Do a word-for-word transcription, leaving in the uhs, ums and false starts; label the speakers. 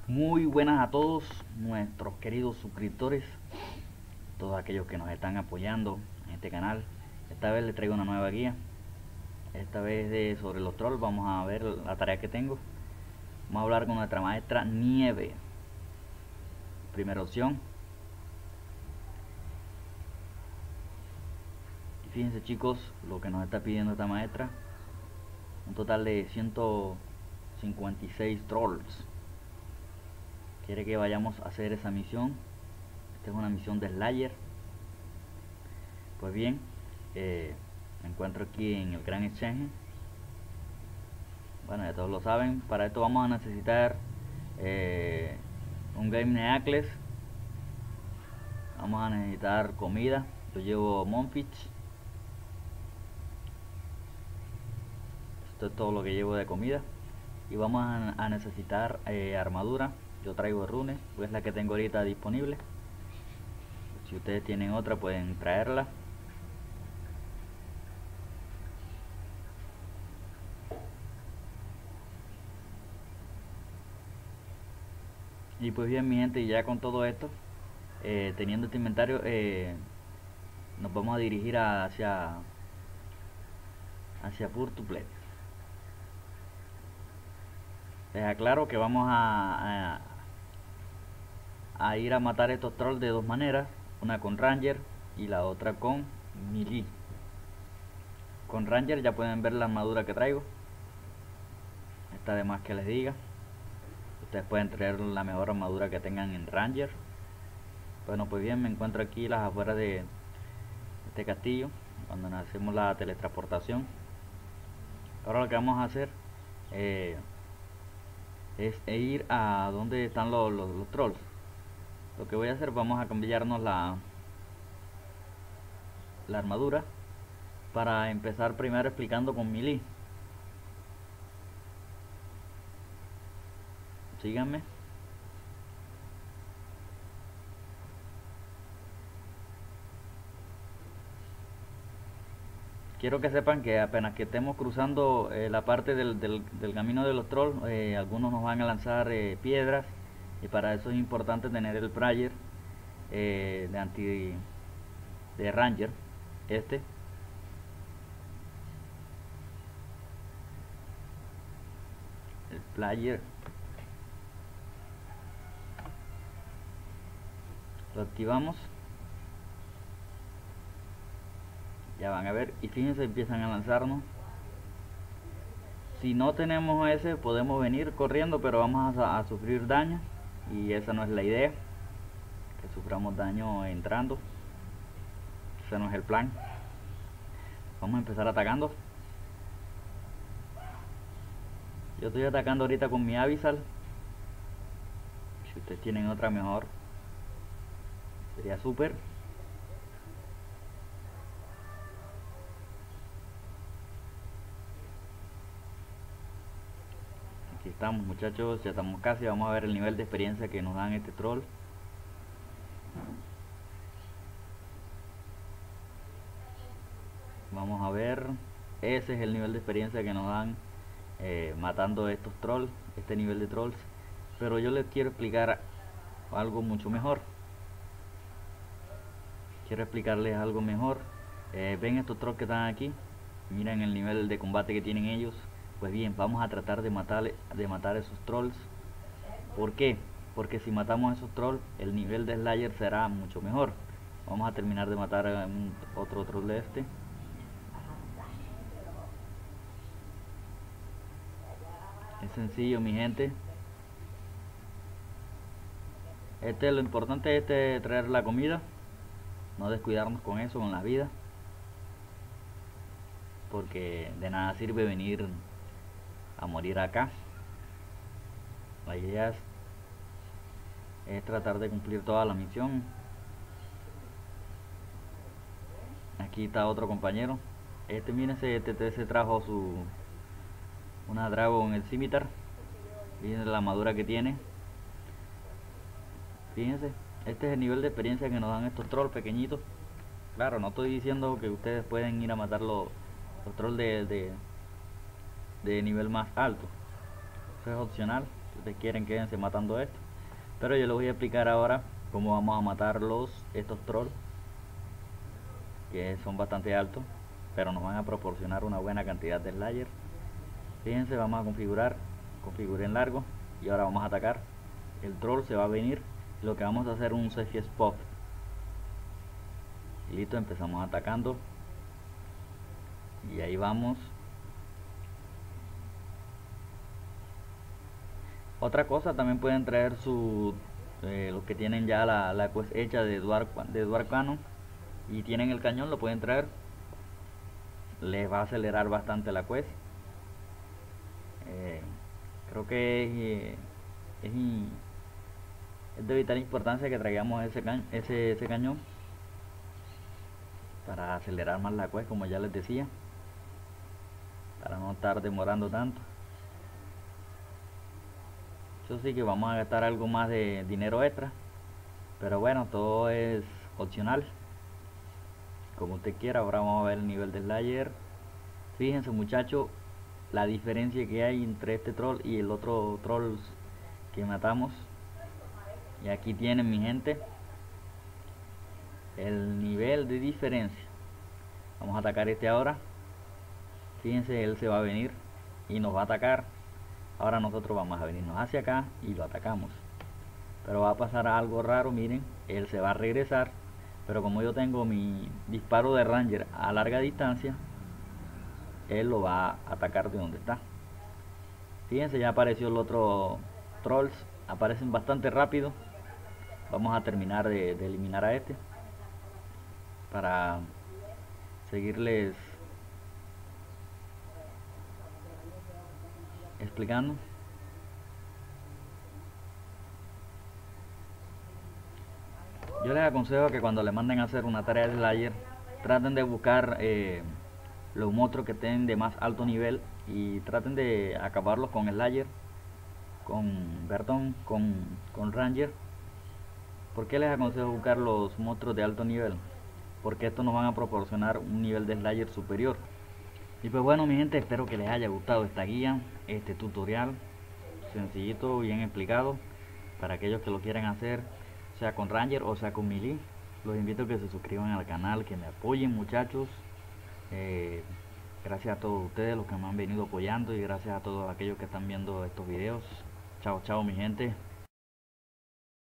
Speaker 1: Muy buenas a todos nuestros queridos suscriptores, todos aquellos que nos están apoyando en este canal. Esta vez les traigo una nueva guía, esta vez de sobre los trolls. Vamos a ver la tarea que tengo. Vamos a hablar con nuestra maestra Nieve. Primera opción. Y fíjense, chicos, lo que nos está pidiendo esta maestra: un total de ciento cincuenta y seis trolls. Quiere que vayamos a hacer esa misión. Esta es una misión de Slayer. Pues bien, eh, me encuentro aquí en el Gran Exchange. Bueno, ya todos lo saben. Para esto vamos a necesitar eh, un Game Necklace. Vamos a necesitar comida. Yo llevo Monfich. Esto es todo lo que llevo de comida. Y vamos a, a necesitar eh, armadura. Yo traigo Rune, pues la que tengo ahorita disponible. Si ustedes tienen otra, pueden traerla. Y pues bien, mi gente, ya con todo esto, eh, teniendo este inventario, eh, nos vamos a dirigir hacia hacia Purtuplex. Les aclaro que vamos a, a a ir a matar estos trolls de dos maneras, una con Ranger y la otra con Melee. Con Ranger ya pueden ver la armadura que traigo, está de más que les diga. Ustedes pueden traer la mejor armadura que tengan en Ranger. Bueno, pues bien, me encuentro aquí las afueras de este castillo, cuando nos hacemos la teletransportación. Ahora lo que vamos a hacer eh, es ir a donde están los, los, los trolls. Lo que voy a hacer, vamos a cambiarnos la, la armadura para empezar primero explicando con Melee. Síganme. Quiero que sepan que apenas que estemos cruzando eh, la parte del, del, del camino de los trolls, eh, algunos nos van a lanzar eh, piedras. Y para eso es importante tener el Prayer eh, de anti de Ranger, este el player. Lo activamos, ya van a ver, y fíjense, empiezan a lanzarnos. Si no tenemos ese, podemos venir corriendo, pero vamos a, a sufrir daño, y esa no es la idea, que suframos daño entrando. Ese no es el plan. Vamos a empezar atacando. Yo estoy atacando ahorita con mi Abyssal. Si ustedes tienen otra mejor, sería súper. Aquí estamos, muchachos, ya estamos casi. Vamos a ver el nivel de experiencia que nos dan este troll. Vamos a ver, ese es el nivel de experiencia que nos dan eh, matando estos trolls, este nivel de trolls. Pero yo les quiero explicar algo mucho mejor. Quiero explicarles algo mejor. Eh, ven estos trolls que están aquí, miren el nivel de combate que tienen ellos. Pues bien, vamos a tratar de matar, de matar esos trolls. ¿Por qué? Porque si matamos a esos trolls, el nivel de Slayer será mucho mejor. Vamos a terminar de matar a un, otro troll de este. Es sencillo, mi gente. Este, lo importante es este, traer la comida, no descuidarnos con eso, con la vida, porque de nada sirve venir a morir acá. La idea es, es tratar de cumplir toda la misión. Aquí está otro compañero. Este, mírense, este, este se trajo su una Dragon, el Scimitar. Miren la armadura que tiene. Fíjense, este es el nivel de experiencia que nos dan estos trolls pequeñitos. Claro, no estoy diciendo que ustedes pueden ir a matar los, los trolls de, de, de nivel más alto. Eso es opcional. ustedes quieren, quédense matando esto. Pero yo les voy a explicar ahora cómo vamos a matar los estos trolls, que son bastante altos, pero nos van a proporcionar una buena cantidad de slayer. Fíjense, vamos a configurar, configure en largo, y ahora vamos a atacar. El troll se va a venir, lo que vamos a hacer es un safety spot. Y listo, empezamos atacando. Y ahí vamos. Otra cosa, también pueden traer su eh, los que tienen ya la, la quest hecha de Dwarf, de Dwarf Cannon y tienen el cañón, lo pueden traer. Les va a acelerar bastante la quest. Eh, creo que es, es, es de vital importancia que traigamos ese, ca ese, ese cañón para acelerar más la quest, como ya les decía, para no estar demorando tanto. Eso sí que vamos a gastar algo más de dinero extra, pero bueno, todo es opcional, como usted quiera. Ahora vamos a ver el nivel de slayer. Fíjense, muchachos, la diferencia que hay entre este troll y el otro troll que matamos. Y aquí tienen, mi gente, el nivel de diferencia. Vamos a atacar este ahora. Fíjense, él se va a venir y nos va a atacar. Ahora nosotros vamos a venirnos hacia acá y lo atacamos. Pero va a pasar algo raro, miren. Él se va a regresar, pero como yo tengo mi disparo de ranger a larga distancia, él lo va a atacar de donde está. Fíjense, ya apareció el otro trolls. Aparecen bastante rápido. Vamos a terminar de, de eliminar a este para seguirles explicando. Yo les aconsejo que cuando le manden a hacer una tarea de slayer, traten de buscar eh, los monstruos que estén de más alto nivel y traten de acabarlos con slayer, con perdón, con, con ranger. ¿Por qué les aconsejo buscar los monstruos de alto nivel? Porque estos nos van a proporcionar un nivel de slayer superior. Y pues bueno, mi gente, espero que les haya gustado esta guía, este tutorial sencillito, bien explicado, para aquellos que lo quieran hacer, sea con ranger o sea con melee. Los invito a que se suscriban al canal, que me apoyen, muchachos. eh, gracias a todos ustedes los que me han venido apoyando, y gracias a todos aquellos que están viendo estos videos. Chao, chao, mi gente.